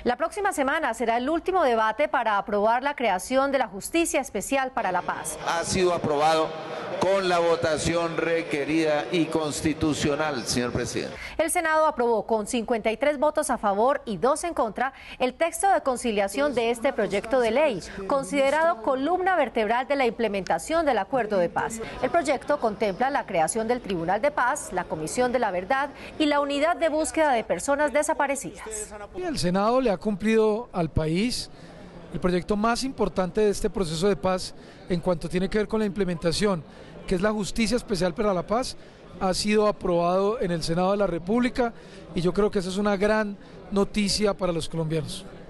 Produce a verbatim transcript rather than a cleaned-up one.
La próxima semana será el último debate para aprobar la creación de la Justicia Especial para la Paz. Ha sido aprobado con la votación requerida y constitucional, señor presidente. El Senado aprobó con cincuenta y tres votos a favor y dos en contra el texto de conciliación de este proyecto de ley, considerado columna vertebral de la implementación del acuerdo de paz. El proyecto contempla la creación del Tribunal de Paz, la Comisión de la Verdad y la Unidad de Búsqueda de Personas Desaparecidas. El Senado le ha cumplido al país el proyecto más importante de este proceso de paz en cuanto tiene que ver con la implementación, que es la Justicia Especial para la Paz, ha sido aprobado en el Senado de la República y yo creo que esa es una gran noticia para los colombianos.